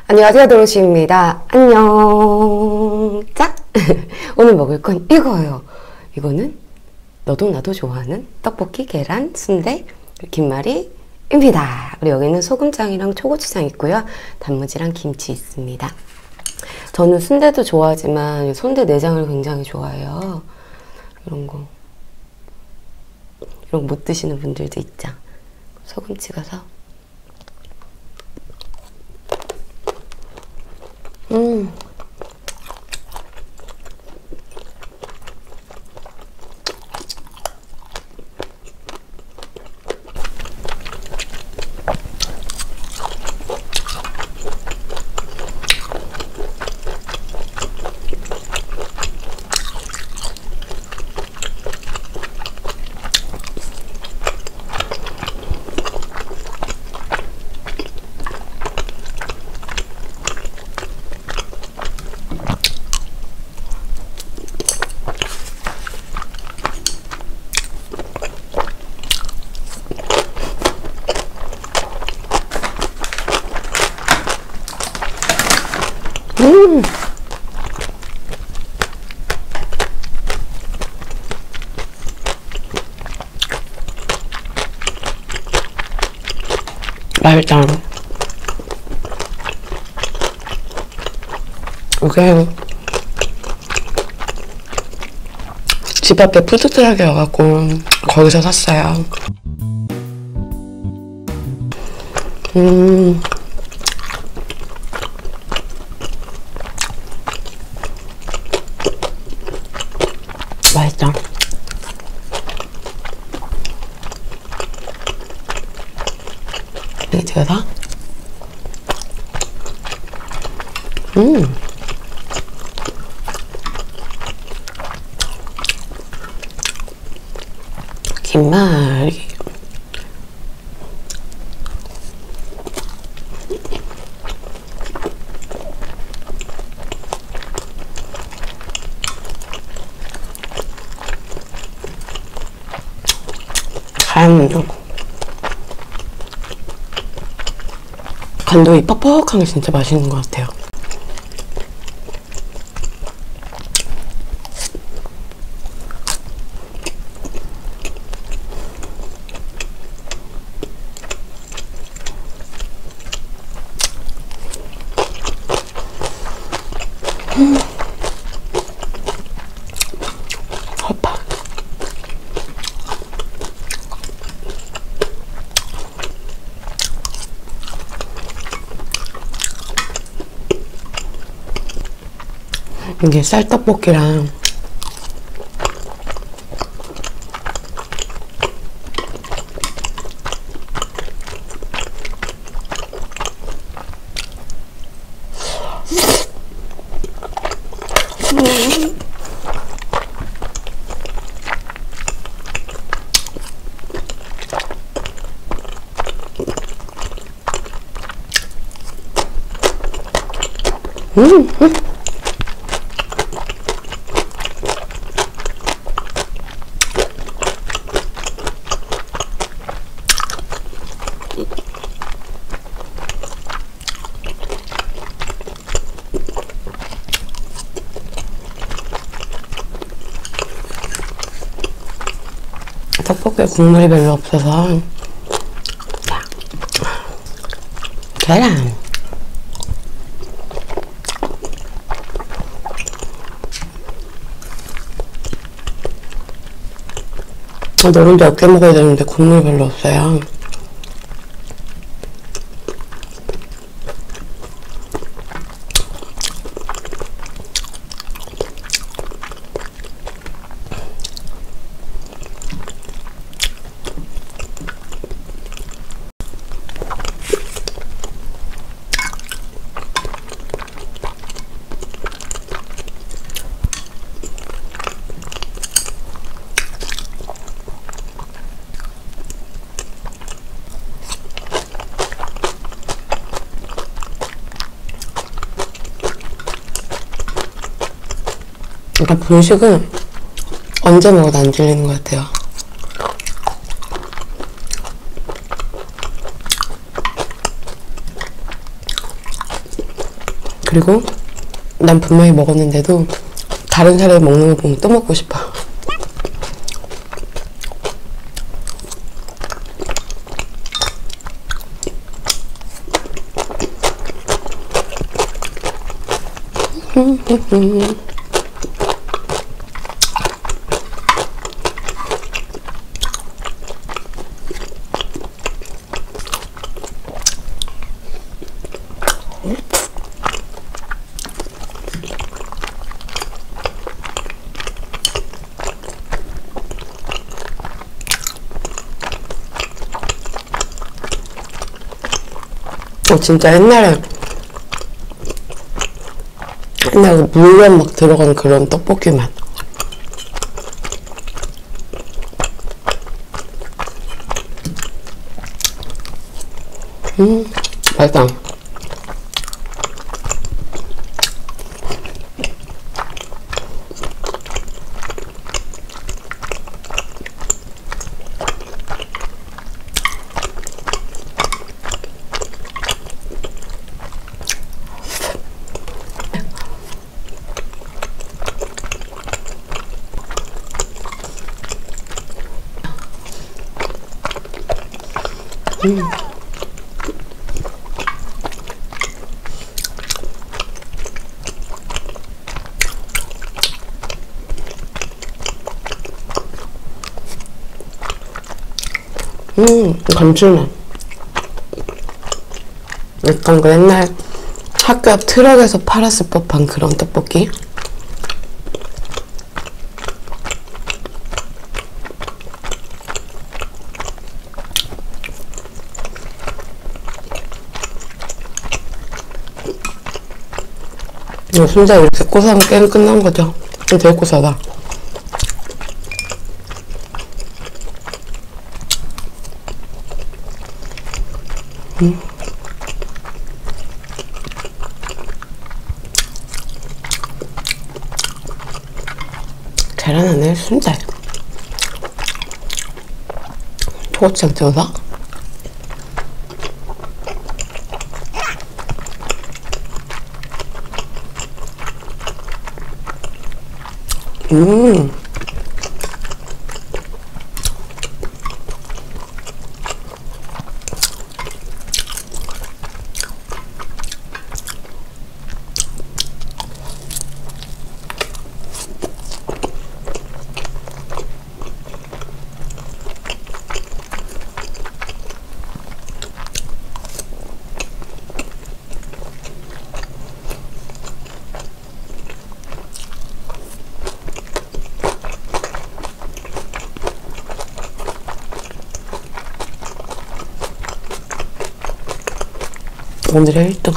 안녕하세요, 도로시입니다. 안녕. 짝! 오늘 먹을 건 이거예요. 이거는 너도 나도 좋아하는 떡볶이, 계란, 순대, 김말이입니다. 그리고 여기는 소금장이랑 초고추장 있고요. 단무지랑 김치 있습니다. 저는 순대도 좋아하지만 순대 내장을 굉장히 좋아해요. 이런 거 못 드시는 분들도 있죠. 소금 찍어서 맛있다. 이게 집 앞에 푸드트럭이어갖고 거기서 샀어요. 맛있다. 이렇게 찍어서 김말이 간도이 뻑뻑한 게 진짜 맛있는 것 같아요. 헛밥. 이게 쌀떡볶이랑 떡볶이에 국물이 별로 없어서 계란 너를 몇 개 먹어야 되는데 국물 별로 없어요. 그러니까 분식은 언제 먹어도 안 질리는 것 같아요. 그리고 난 분명히 먹었는데도 다른 사람이 먹는 거 보면 또 먹고 싶어. 진짜 옛날에 물엿 막 들어간 그런 떡볶이 맛. 맛있다. 감칠맛. 약간 그 옛날 학교 앞 트럭에서 팔았을 법한 그런 떡볶이? 순대 이렇게 고소하면 게임 끝난 거죠. 되게 고소하다. 계란 안에 순대. 초고추장 찍어서. 오늘의 1등.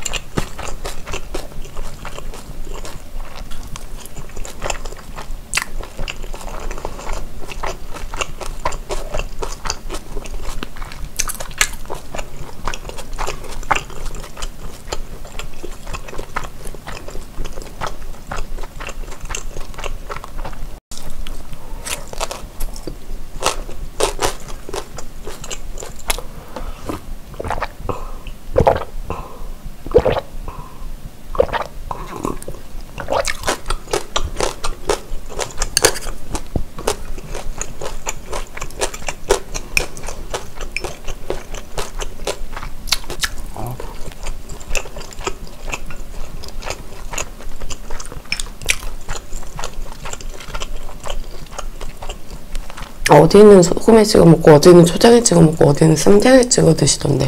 어디는 소금에 찍어 먹고 어디는 초장에 찍어 먹고 어디는 쌈장에 찍어 드시던데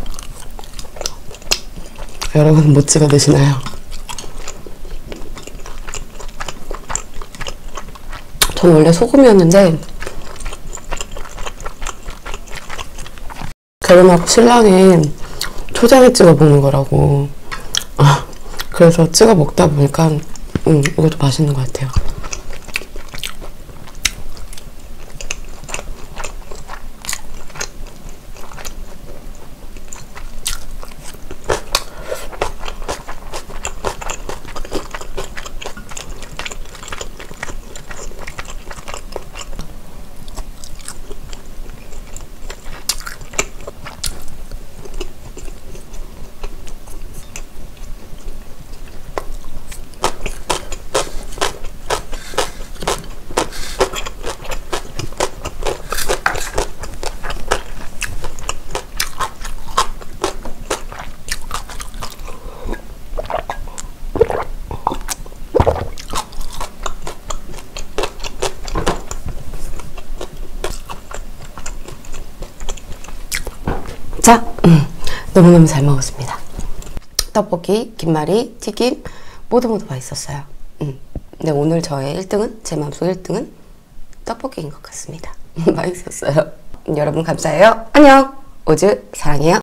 여러분은 뭐 찍어 드시나요? 전 원래 소금이었는데 결혼하고 신랑이 초장에 찍어 먹는 거라고. 그래서 찍어 먹다 보니까 이것도 맛있는 것 같아요. 자, 너무너무 잘 먹었습니다. 떡볶이, 김말이, 튀김 모두 맛있었어요. 근데 오늘 저의 1등은, 제 마음속 1등은 떡볶이인 것 같습니다. 맛있었어요. 여러분 감사해요. 안녕. 오즈 사랑해요.